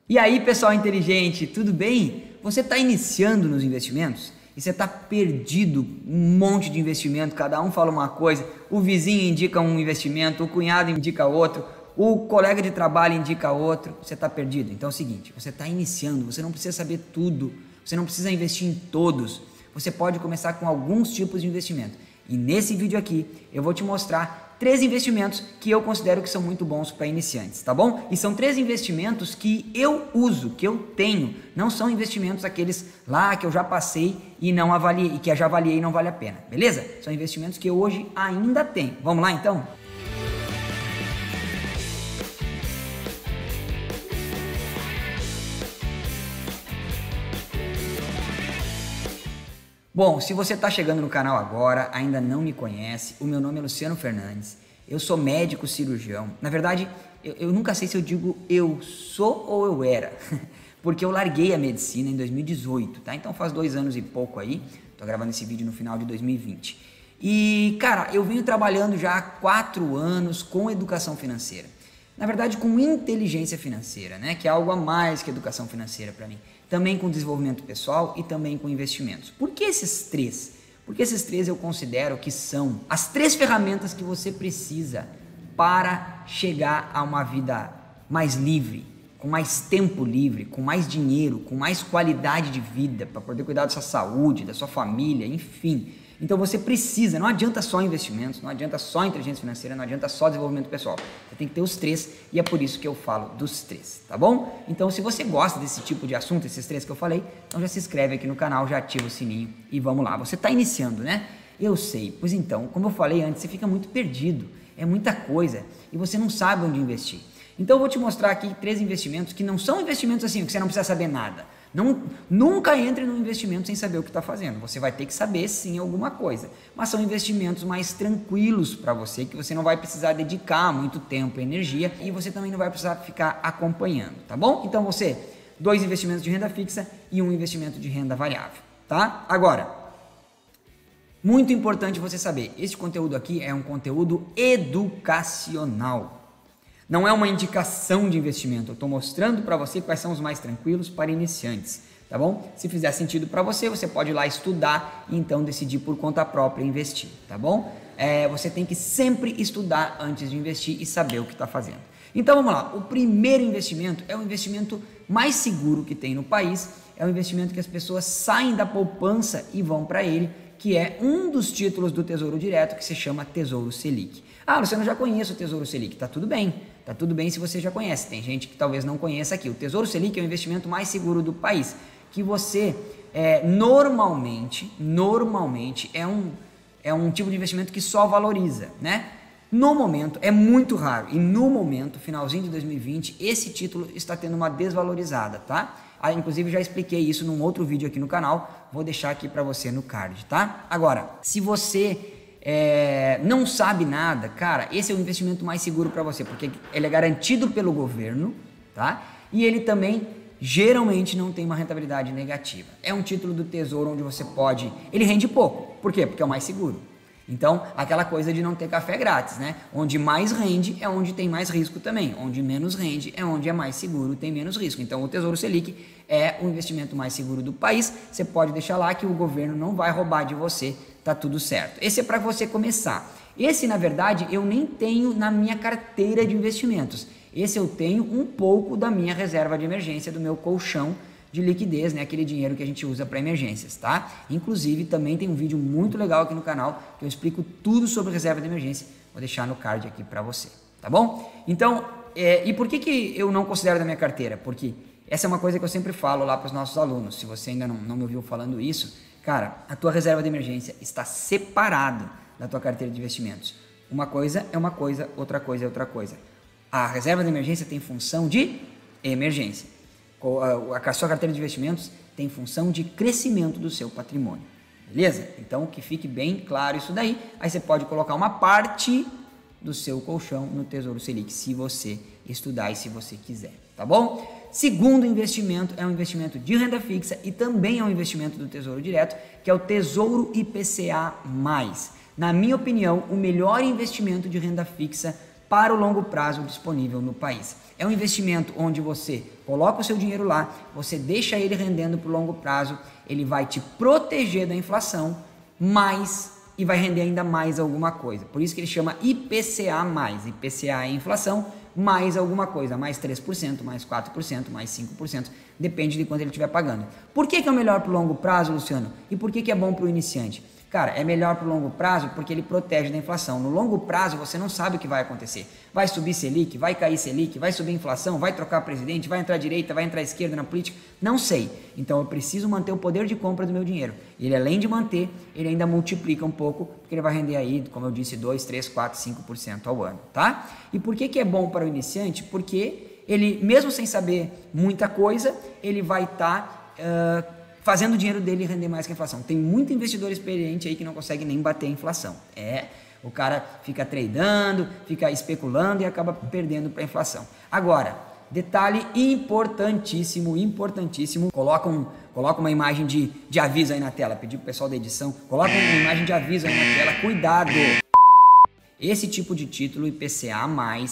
E aí, pessoal inteligente, tudo bem? Você está iniciando nos investimentos e você está perdido, um monte de investimento, cada um fala uma coisa, o vizinho indica um investimento, o cunhado indica outro, o colega de trabalho indica outro, você está perdido. Então é o seguinte, você está iniciando, você não precisa saber tudo, você não precisa investir em todos, você pode começar com alguns tipos de investimento. E nesse vídeo aqui eu vou te mostrar 3 investimentos que eu considero que são muito bons para iniciantes, tá bom? E são 3 investimentos que eu uso, que eu tenho, não são investimentos aqueles lá que eu já passei e não avaliei, e que eu já avaliei e não vale a pena, beleza? São investimentos que eu hoje ainda tenho. Vamos lá então? Bom, se você está chegando no canal agora, ainda não me conhece, o meu nome é Luciano Fernandes, eu sou médico cirurgião. Na verdade, eu nunca sei se eu digo eu sou ou eu era, porque eu larguei a medicina em 2018, tá? Então faz 2 anos e pouco aí, tô gravando esse vídeo no final de 2020. E, cara, eu venho trabalhando já há 4 anos com educação financeira. Na verdade, com inteligência financeira, né? Que é algo a mais que educação financeira para mim. Também com desenvolvimento pessoal e também com investimentos. Por que esses 3? Porque esses 3 eu considero que são as 3 ferramentas que você precisa para chegar a uma vida mais livre, com mais tempo livre, com mais dinheiro, com mais qualidade de vida, para poder cuidar da sua saúde, da sua família, enfim. Então você precisa, não adianta só investimentos, não adianta só inteligência financeira, não adianta só desenvolvimento pessoal. Você tem que ter os 3 e é por isso que eu falo dos 3, tá bom? Então se você gosta desse tipo de assunto, esses 3 que eu falei, então já se inscreve aqui no canal, já ativa o sininho e vamos lá. Você está iniciando, né? Eu sei, pois então, como eu falei antes, você fica muito perdido, é muita coisa e você não sabe onde investir. Então eu vou te mostrar aqui 3 investimentos que não são investimentos assim, que você não precisa saber nada. Nunca entre num investimento sem saber o que está fazendo. Você vai ter que saber sim alguma coisa. Mas são investimentos mais tranquilos para você, que você não vai precisar dedicar muito tempo e energia e você também não vai precisar ficar acompanhando, tá bom? Então você, 2 investimentos de renda fixa e 1 investimento de renda variável, tá? Agora, muito importante você saber, esse conteúdo aqui é um conteúdo educacional. Não é uma indicação de investimento, eu estou mostrando para você quais são os mais tranquilos para iniciantes, tá bom? Se fizer sentido para você, você pode ir lá estudar e então decidir por conta própria investir, tá bom? Você tem que sempre estudar antes de investir e saber o que está fazendo. Então vamos lá, o primeiro investimento é o investimento mais seguro que tem no país, é o investimento que as pessoas saem da poupança e vão para ele, que é um dos títulos do Tesouro Direto que se chama Tesouro Selic. Ah, Luciano, eu já conheço o Tesouro Selic, tá tudo bem se você já conhece, tem gente que talvez não conheça aqui. O Tesouro Selic é o investimento mais seguro do país, que você normalmente é um tipo de investimento que só valoriza, né? No momento, é muito raro, e no momento, finalzinho de 2020, esse título está tendo uma desvalorizada, tá? Inclusive já expliquei isso num outro vídeo aqui no canal, vou deixar aqui para você no card, tá? Agora, se você não sabe nada, cara, esse é o investimento mais seguro para você, porque ele é garantido pelo governo, tá? E ele também geralmente não tem uma rentabilidade negativa. É um título do Tesouro onde você pode... Ele rende pouco, por quê? Porque é o mais seguro. Então, aquela coisa de não ter café grátis, né? Onde mais rende é onde tem mais risco também. Onde menos rende é onde é mais seguro e tem menos risco. Então, o Tesouro Selic é o investimento mais seguro do país. Você pode deixar lá que o governo não vai roubar de você, tá tudo certo. Esse é para você começar. Esse, na verdade, eu nem tenho na minha carteira de investimentos. Esse eu tenho um pouco da minha reserva de emergência, do meu colchão de liquidez, né? Aquele dinheiro que a gente usa para emergências, tá? Inclusive, também tem um vídeo muito legal aqui no canal que eu explico tudo sobre reserva de emergência. Vou deixar no card aqui para você, tá bom? Então, e por que eu não considero da minha carteira? Porque essa é uma coisa que eu sempre falo lá para os nossos alunos. Se você ainda não me ouviu falando isso, cara, a tua reserva de emergência está separada da tua carteira de investimentos. Uma coisa é uma coisa, outra coisa é outra coisa. A reserva de emergência tem função de emergência. A sua carteira de investimentos tem função de crescimento do seu patrimônio, beleza? Então que fique bem claro isso daí. Aí você pode colocar uma parte do seu colchão no Tesouro Selic, se você estudar e se você quiser, tá bom? Segundo investimento é um investimento de renda fixa e também é um investimento do Tesouro Direto, que é o Tesouro IPCA+. Na minha opinião, o melhor investimento de renda fixa para o longo prazo disponível no país. É um investimento onde você coloca o seu dinheiro lá, você deixa ele rendendo por longo prazo, ele vai te proteger da inflação, e vai render ainda mais alguma coisa. Por isso que ele chama IPCA+. IPCA é inflação, mais alguma coisa, mais 3%, mais 4%, mais 5%, depende de quanto ele estiver pagando. Por que é o melhor para o longo prazo, Luciano? E por que é bom para o iniciante? Cara, é melhor para o longo prazo porque ele protege da inflação. No longo prazo você não sabe o que vai acontecer. Vai subir Selic, vai cair Selic, vai subir inflação, vai trocar presidente, vai entrar direita, vai entrar esquerda na política. Não sei. Então eu preciso manter o poder de compra do meu dinheiro. Ele além de manter, ele ainda multiplica um pouco, porque ele vai render aí, como eu disse, 2, 3, 4, 5% ao ano, tá? E por que é bom para o iniciante? Porque ele, mesmo sem saber muita coisa, ele vai estar fazendo o dinheiro dele render mais que a inflação. Tem muito investidor experiente aí que não consegue nem bater a inflação. O cara fica tradando, fica especulando e acaba perdendo para a inflação. Agora, detalhe importantíssimo, importantíssimo, coloca uma imagem de aviso aí na tela, pedi pro pessoal da edição, coloca uma imagem de aviso aí na tela, cuidado! Esse tipo de título IPCA+,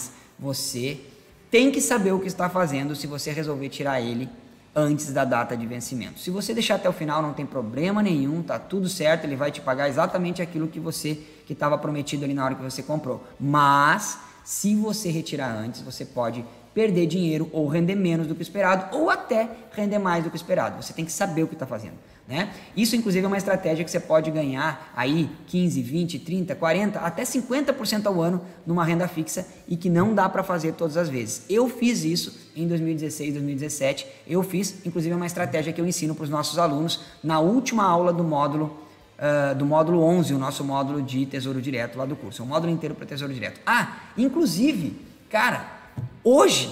você tem que saber o que está fazendo se você resolver tirar ele antes da data de vencimento. Se você deixar até o final, não tem problema nenhum, tá tudo certo, ele vai te pagar exatamente aquilo que estava prometido ali na hora que você comprou. Mas, se você retirar antes, você pode perder dinheiro ou render menos do que o esperado, ou até render mais do que o esperado. Você tem que saber o que está fazendo, né? Isso, inclusive, é uma estratégia que você pode ganhar aí 15, 20, 30, 40, até 50% ao ano numa renda fixa e que não dá para fazer todas as vezes. Eu fiz isso em 2016, 2017. Eu fiz, inclusive, uma estratégia que eu ensino para os nossos alunos na última aula do módulo 11, o nosso módulo de Tesouro Direto lá do curso. É um módulo inteiro para Tesouro Direto. Inclusive, cara, hoje,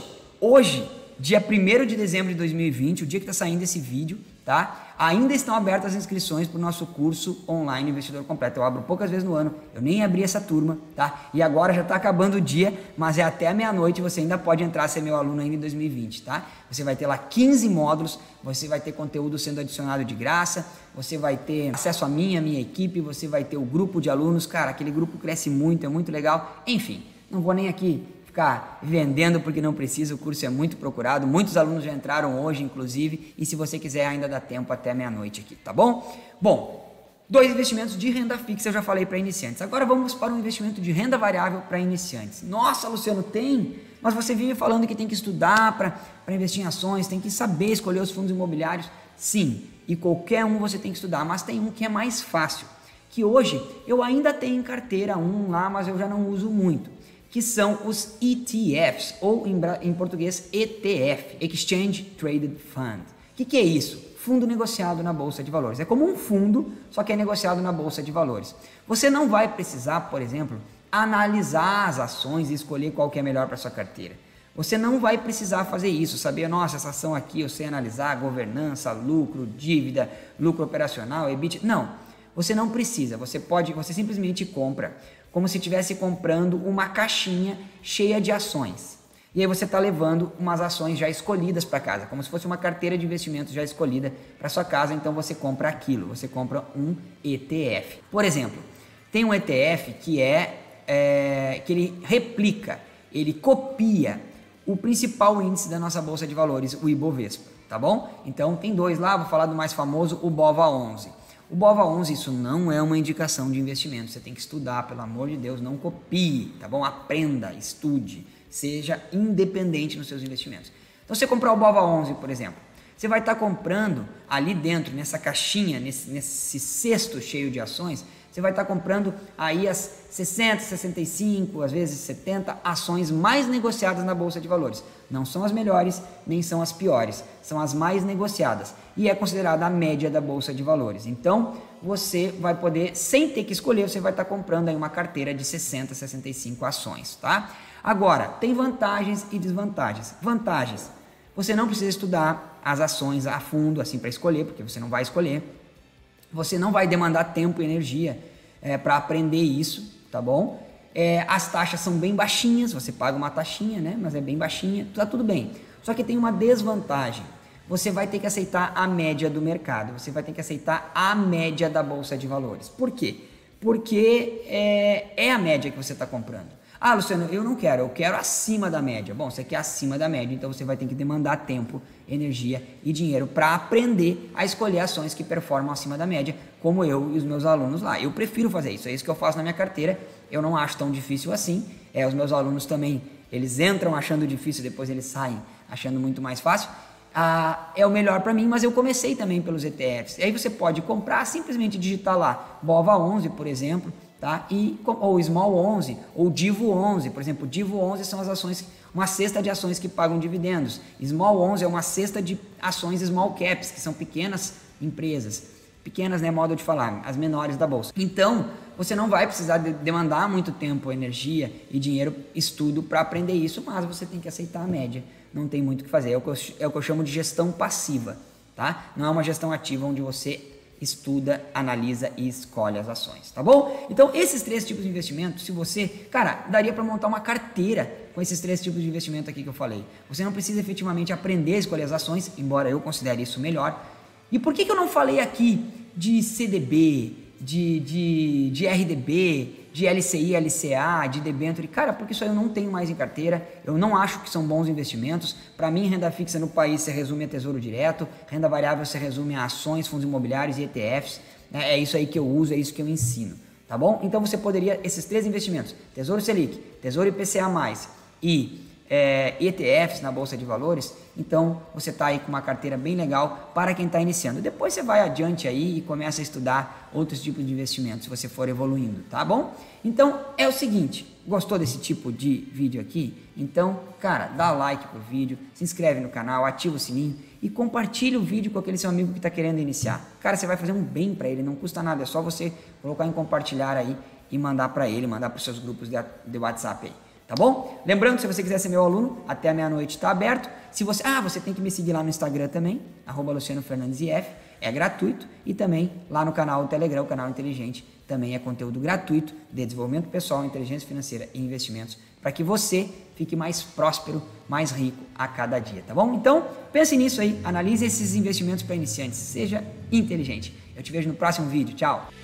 dia 1º de dezembro de 2020, o dia que está saindo esse vídeo, tá? Ainda estão abertas as inscrições para o nosso curso online Investidor Completo. Eu abro poucas vezes no ano, eu nem abri essa turma, tá? E agora já está acabando o dia, mas é até a meia-noite, você ainda pode entrar, ser meu aluno ainda em 2020, tá? Você vai ter lá 15 módulos, você vai ter conteúdo sendo adicionado de graça, você vai ter acesso a minha equipe, você vai ter o grupo de alunos, cara, aquele grupo cresce muito, é muito legal, enfim, não vou nem aqui ficar vendendo porque não precisa, o curso é muito procurado, muitos alunos já entraram hoje, inclusive, e se você quiser ainda dá tempo até meia-noite aqui, tá bom? Bom, 2 investimentos de renda fixa eu já falei para iniciantes, agora vamos para um investimento de renda variável para iniciantes. Nossa, Luciano, tem? Mas você vive falando que tem que estudar para investir em ações, tem que saber escolher os fundos imobiliários. Sim, e qualquer um você tem que estudar, mas tem um que é mais fácil, que hoje eu ainda tenho em carteira um lá, mas eu já não uso muito, que são os ETFs, ou em português ETF, Exchange Traded Fund. O que é isso? Fundo negociado na Bolsa de Valores. É como um fundo, só que é negociado na Bolsa de Valores. Você não vai precisar, por exemplo, analisar as ações e escolher qual que é melhor para sua carteira. Você não vai precisar fazer isso, saber, nossa, essa ação aqui eu sei analisar, governança, lucro, dívida, lucro operacional, EBITDA. Não, você não precisa, você simplesmente compra, como se estivesse comprando uma caixinha cheia de ações. E aí você está levando umas ações já escolhidas para casa, como se fosse uma carteira de investimentos já escolhida para sua casa, então você compra aquilo, você compra um ETF. Por exemplo, tem um ETF que que ele replica, ele copia o principal índice da nossa Bolsa de Valores, o Ibovespa, tá bom? Então tem 2 lá, vou falar do mais famoso, o BOVA11. O BOVA11, isso não é uma indicação de investimento, você tem que estudar, pelo amor de Deus, não copie, tá bom? Aprenda, estude, seja independente nos seus investimentos. Então, você comprar o BOVA11, por exemplo, você vai estar comprando ali dentro, nessa caixinha, nesse cesto cheio de ações, você vai estar comprando aí as 60, 65, às vezes 70 ações mais negociadas na Bolsa de Valores. Não são as melhores, nem são as piores, são as mais negociadas e é considerada a média da Bolsa de Valores. Então, você vai poder, sem ter que escolher, você vai estar comprando aí uma carteira de 60, 65 ações, tá? Agora, tem vantagens e desvantagens. Vantagens, você não precisa estudar as ações a fundo, assim, para escolher, porque você não vai escolher. Você não vai demandar tempo e energia para aprender isso, tá bom? As taxas são bem baixinhas, você paga uma taxinha, né? Mas é bem baixinha, tá tudo bem. Só que tem uma desvantagem. Você vai ter que aceitar a média do mercado, você vai ter que aceitar a média da Bolsa de Valores. Por quê? Porque é a média que você está comprando. Ah, Luciano, eu não quero, eu quero acima da média. Bom, você quer acima da média, então você vai ter que demandar tempo, energia e dinheiro para aprender a escolher ações que performam acima da média, como eu e os meus alunos lá. Eu prefiro fazer isso, é isso que eu faço na minha carteira, eu não acho tão difícil assim. Os meus alunos também, eles entram achando difícil, depois eles saem achando muito mais fácil. É o melhor para mim, mas eu comecei também pelos ETFs. E aí você pode comprar, simplesmente digitar lá BOVA11, por exemplo, tá? Ou Small 11, ou Divo 11, por exemplo. Divo 11 são as ações, uma cesta de ações que pagam dividendos. Small 11 é uma cesta de ações small caps, que são pequenas empresas. Pequenas, né, modo de falar, as menores da bolsa. Então, você não vai precisar demandar muito tempo, energia e dinheiro, estudo para aprender isso, mas você tem que aceitar a média. Não tem muito o que fazer. É o que eu chamo de gestão passiva, tá? Não é uma gestão ativa onde você estuda, analisa e escolhe as ações, tá bom? Então, esses 3 tipos de investimento, se você... Cara, daria para montar uma carteira com esses 3 tipos de investimento aqui que eu falei. Você não precisa efetivamente aprender a escolher as ações, embora eu considere isso melhor. E por que eu não falei aqui de CDB, de RDB, de LCI, LCA, de debênture? Cara, porque isso aí eu não tenho mais em carteira, eu não acho que são bons investimentos. Para mim, renda fixa no país se resume a tesouro direto, renda variável se resume a ações, fundos imobiliários e ETFs. É isso aí que eu uso, é isso que eu ensino, tá bom? Então você poderia, esses 3 investimentos, Tesouro Selic, Tesouro IPCA+, e ETFs na Bolsa de Valores, então você está aí com uma carteira bem legal para quem está iniciando. Depois você vai adiante aí e começa a estudar outros tipos de investimentos, se você for evoluindo, tá bom? Então é o seguinte, gostou desse tipo de vídeo aqui? Então, cara, dá like pro vídeo, se inscreve no canal, ativa o sininho e compartilha o vídeo com aquele seu amigo que está querendo iniciar. Cara, você vai fazer um bem para ele, não custa nada, é só você colocar em compartilhar aí e mandar para ele, mandar para os seus grupos de WhatsApp aí. Tá bom? Lembrando que se você quiser ser meu aluno, até a meia-noite está aberto. Se você, você tem que me seguir lá no Instagram também, @LucianoFernandesIF, é gratuito. E também lá no canal do Telegram, o canal Inteligente, também é conteúdo gratuito de desenvolvimento pessoal, inteligência financeira e investimentos, para que você fique mais próspero, mais rico a cada dia, tá bom? Então, pense nisso aí, analise esses investimentos para iniciantes, seja inteligente. Eu te vejo no próximo vídeo, tchau!